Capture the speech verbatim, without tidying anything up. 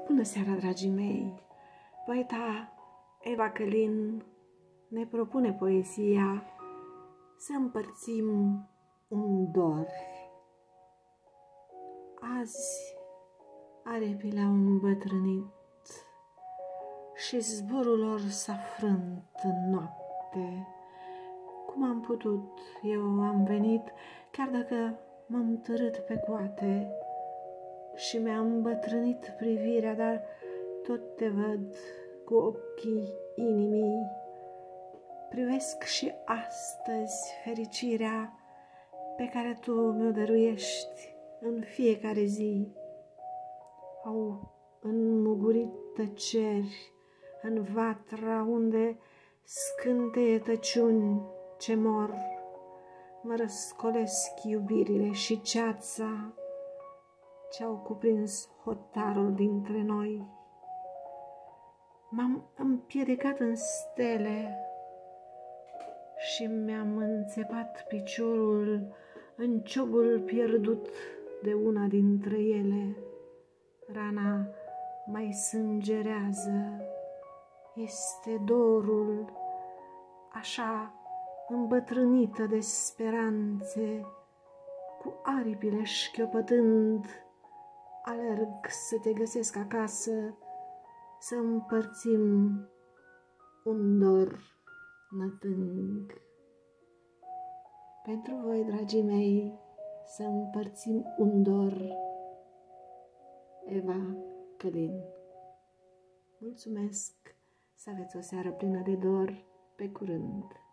Bună seara, dragii mei! Poeta Eva Călin ne propune poezia Să împărțim un dor. Azi aripile au îmbătrânit și zborul lor s-a frânt în noapte. Cum am putut, eu am venit, chiar dacă m-am târât pe coate și mi-a îmbătrânit privirea, dar tot te văd cu ochii inimii. Privesc și astăzi fericirea pe care tu mi-o dăruiești în fiecare zi. Au înmugurit tăceri în vatra unde scânteie tăciuni ce mor. Mă răscolesc iubirile și ceața ce-au cuprins hotarul dintre noi. M-am împiedicat în stele și mi-am înțepat piciorul în ciobul pierdut de una dintre ele. Rana mai sângerează, este dorul, așa îmbătrânită de speranțe, cu aripile șchiopătând, alerg să te găsesc acasă, să împărțim un dor nătâng. Pentru voi, dragii mei, să împărțim un dor. Eva Călin. Mulțumesc, să aveți o seară plină de dor. Pe curând!